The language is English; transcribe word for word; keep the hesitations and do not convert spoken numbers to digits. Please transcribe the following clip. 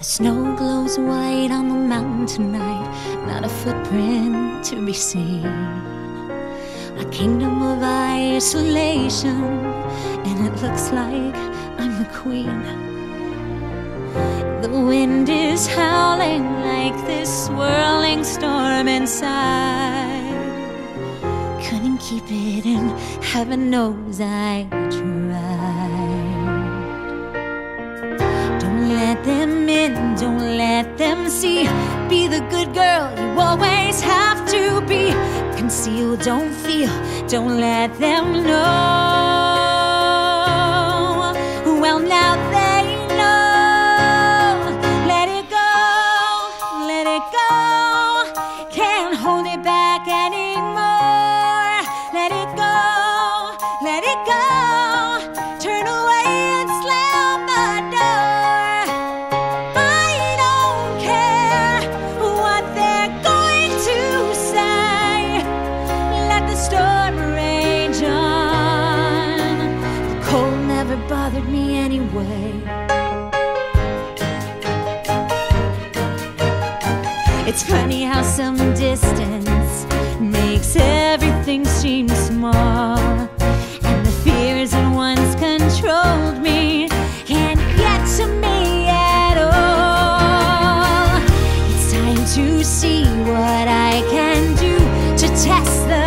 snow glows white on the mountain tonight, not a footprint to be seen. A kingdom of isolation, and it looks like I'm the queen. The wind is howling like this swirling storm inside. Couldn't keep it in, heaven knows I tried. Don't let them in, don't let them see. Be the good girl you always have to be. Conceal, don't feel, don't let them know. Well, now they know. Let it go, let it go. Can't hold it back anymore. Let it go, let it go. Turn away and slam the door. I don't care what they're going to say. Let the storm rage on. The cold never bothered me anyway. It's funny how some distance makes everything seem small, and the fears that once controlled me can't get to me at all. It's time to see what I can do to test the